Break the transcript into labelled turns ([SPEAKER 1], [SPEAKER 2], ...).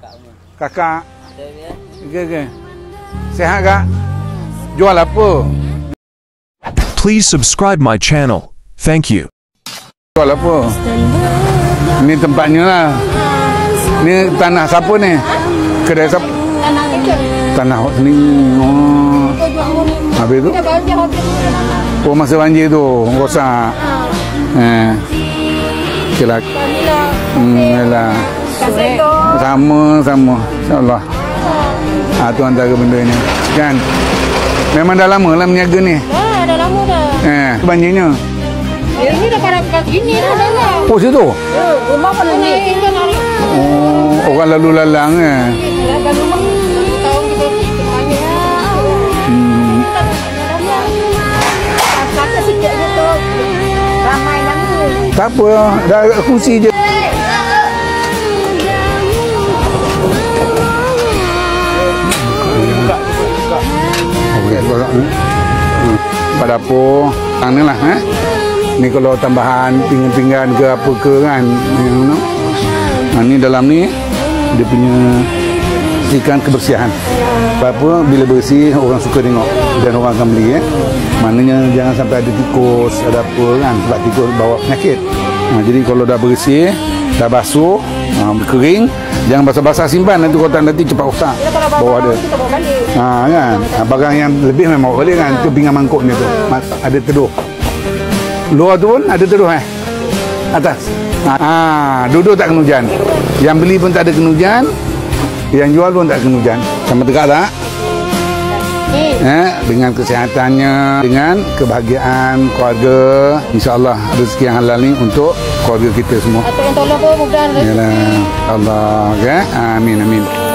[SPEAKER 1] Kakak. Okey. Sehat kak? Jual apa?
[SPEAKER 2] Please subscribe my channel. Thank you.
[SPEAKER 1] Jual apa? Ini tempatnya lah. Ini tanah siapa ni? Kedai siapa? Tanah ni. Oh. Habis tu? Oh, masa banjir tu rosak. Okey lah. Yalah. Sama. InsyaAllah. Tu antara benda ni. Kan? Memang dah lama lah meniaga ni.
[SPEAKER 3] Dah lama dah.
[SPEAKER 1] Banjirnya?
[SPEAKER 3] Ini dah pada gini dah.
[SPEAKER 1] Oh, situ?
[SPEAKER 3] Rumah pun naik kan hari.
[SPEAKER 1] Oh, orang lalu lalang
[SPEAKER 3] Dah rumah tahun kita semuanya. Kata sikit je tu. Ramai nama.
[SPEAKER 1] Tak apa, dah fungsi je. Okey, tolak ni. Pada dapur, ni lah ni kalau tambahan pinggan-pinggan ke apa ke kan. Ni dalam ni dia punya ikan kebersihan. Apa bila bersih orang suka tengok dan orang akan beli Maknanya jangan sampai ada tikus, ada apa kan, sebab tikus bawa penyakit. Jadi kalau dah bersih, dah basuh, kering, jangan basah-basah simpan, nanti kotak nanti cepat rosak. Bawa ada. Kan. Barang yang lebih memang bawa balik kan. Itu pinggan mangkuk ni tu. Ada teduh. Luar tu pun ada teduh atas. Duduk tak kena hujan. Yang beli pun tak ada kena hujan. Yang jual pun tak kena hujan. Sama tegak tak? Dengan kesehatannya, dengan kebahagiaan keluarga, insya-Allah rezeki yang halal ni untuk keluarga kita semua.
[SPEAKER 3] Atau yang tolong pun mudah.
[SPEAKER 1] Yalah. Allah, okay? Amin.